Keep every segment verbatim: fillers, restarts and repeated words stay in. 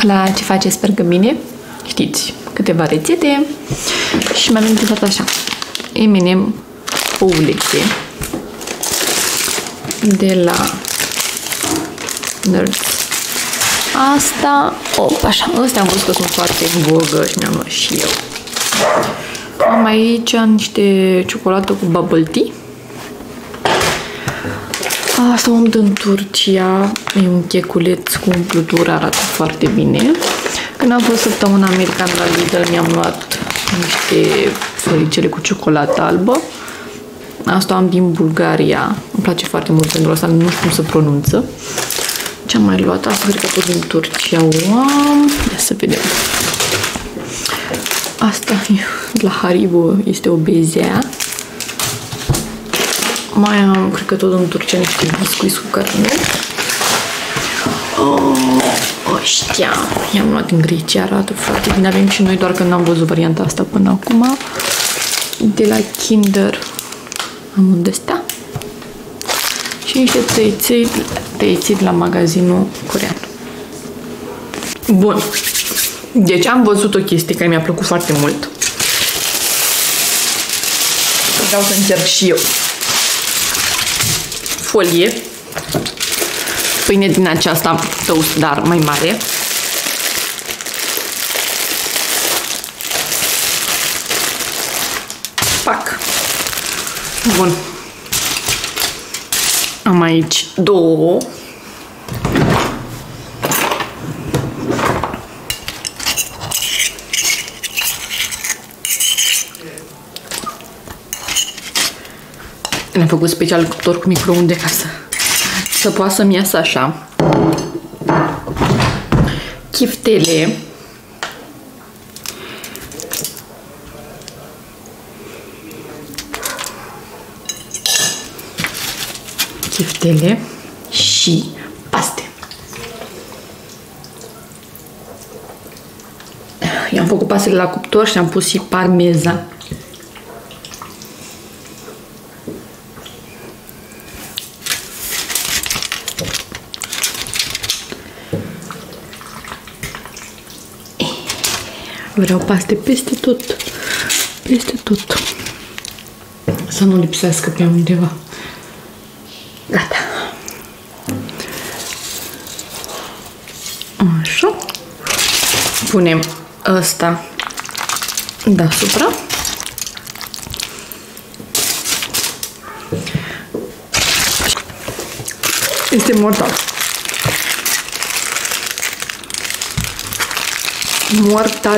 la ce faceți, sper că bine. Știți, câteva rețete. Și mi-am întâmplat așa. M and M ouălețe de la Nerds. Asta, op, așa, astea am văzut că sunt foarte în vogă și mi-am luat și eu. Am aici niște ciocolată cu bubble tea. Asta o am în Turcia, e un checuleț cu umplutură, arată foarte bine. Când am fost săptămâna americană la Lidl, mi-am luat niște floricele cu ciocolată albă. Asta am din Bulgaria, îmi place foarte mult pentru asta, nu știu cum se pronunță. Ce am mai luat? Asta cred că tot din Turcia o am. Ia să vedem. Asta de la Haribo este o bezea. Mai am, cred că tot în Turcia, niște biscuiți cu carne. Oh, ăștia i-am luat în Grecia, arată foarte bine. Avem și noi, doar că n-am văzut varianta asta până acum. De la Kinder am un de-astea. Și niște tăiței, tăiței de la magazinul corean. Bun. Deci am văzut o chestie care mi-a plăcut foarte mult. Vreau să încerc și eu. Folie. Pâine din aceasta toast, dar mai mare. Pac. Bun. Am aici două. Le-am făcut special cuptor cu microunde ca să, să poată să-mi iasă așa. Chiftele. Chiftele și paste. I-am făcut pastele la cuptor și am pus și parmezan. Vreau paste peste tot. Peste tot. Să nu lipsească pe undeva. Gata. Așa. Punem ăsta deasupra. Este mortal. Mortal.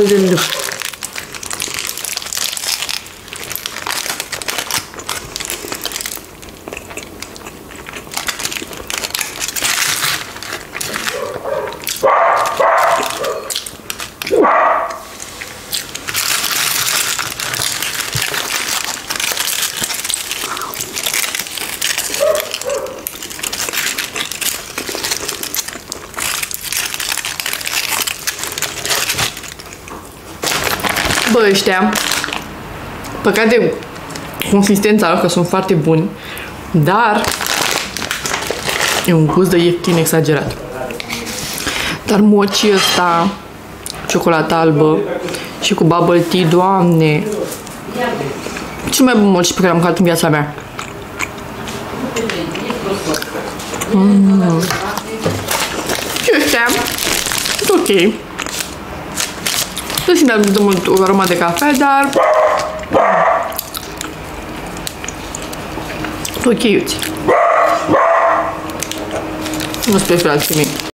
Bă, ăștia, păcat de consistența lor, că sunt foarte buni, dar e un gust de ieftin exagerat. Dar mocii ăsta, ciocolată albă și cu bubble tea, Doamne, cel mai bun mochi pe care am mâncat în viața mea. Mm. Și ăștia, ok. Nu simt de mult o aroma de cafea, dar ok, uite. Nu-ți preferați pe mine.